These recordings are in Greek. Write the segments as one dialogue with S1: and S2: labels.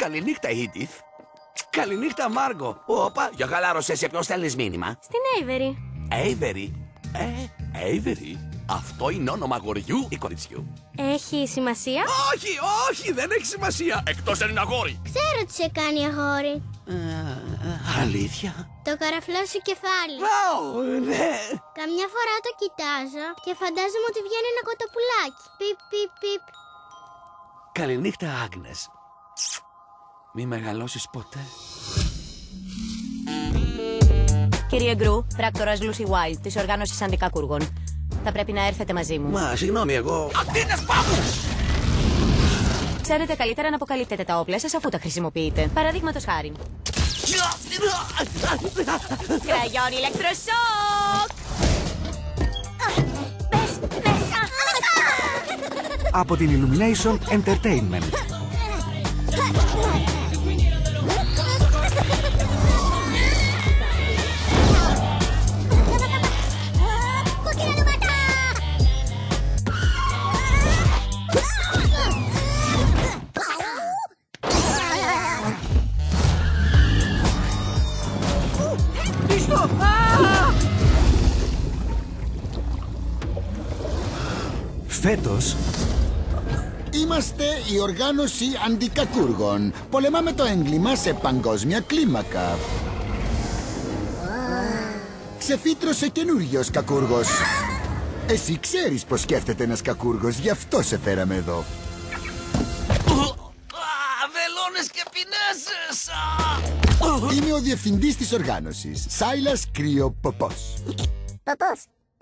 S1: Καληνύχτα, Edith. Καληνύχτα, Μάργο. Όπα, για χαλάρωσες, σε ποιον στέλνεις μήνυμα?
S2: Στην Avery.
S1: Avery. Avery. Αυτό είναι όνομα αγοριού ή κοριτσιού?
S2: Έχει σημασία?
S1: Όχι, όχι, δεν έχει σημασία. Εκτός αν είναι αγόρι.
S3: Ξέρω τι σε κάνει αγόρι.
S1: Αλήθεια?
S3: Το καραφλό σου κεφάλι.
S1: Ναι.
S3: Καμιά φορά το κοιτάζω και φαντάζομαι ότι βγαίνει ένα κοτοπουλάκι. Πιπ, πιπ, πιπ.
S1: Καληνύχτα, Άγνες. Μη μεγαλώσεις ποτέ.
S4: Κύριε Γκρου, πράκτορας Lucy Wild, της οργάνωσης Αντικάκουργων. Θα πρέπει να έρθετε μαζί μου.
S1: Μα, συγγνώμη, εγώ... Αντίνες, πάμε!
S4: Ξέρετε καλύτερα να αποκαλύπτετε τα όπλα σας αφού τα χρησιμοποιείτε. Παραδείγματος χάρη. Κραγιόν ηλεκτροσόκ!
S5: Από την Illumination Entertainment. Φέτος
S6: είμαστε η οργάνωση Αντικακούργων. Πολεμάμε το έγκλημα σε παγκόσμια κλίμακα. Ξεφύτρωσε καινούριος κακούργος. Εσύ ξέρεις πως σκέφτεται ένας κακούργος, γι' αυτό σε φέραμε εδώ.
S1: Βελόνες και πινέζες!
S6: Είμαι ο διευθυντής της οργάνωσης, Σάιλας Κρυοποπός.
S3: Παππούς.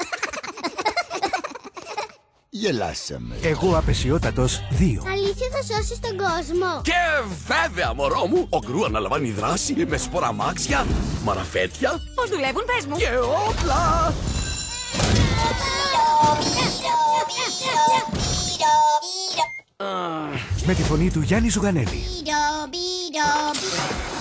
S6: Γελάσαμε.
S5: εγώ απεσιότατος 2.
S3: Αλήθεια θα σώσεις τον κόσμο.
S1: Και βέβαια, μωρό μου, ο Γκρου αναλαμβάνει δράση με σποραμάξια, μαραφέτια
S4: Πώς δουλεύουν, πες μου.
S1: και όπλα.
S5: Με τη φωνή του Γιάννη Ζουγανέλη.
S3: Μπίδο, μπίδο, μπίδο.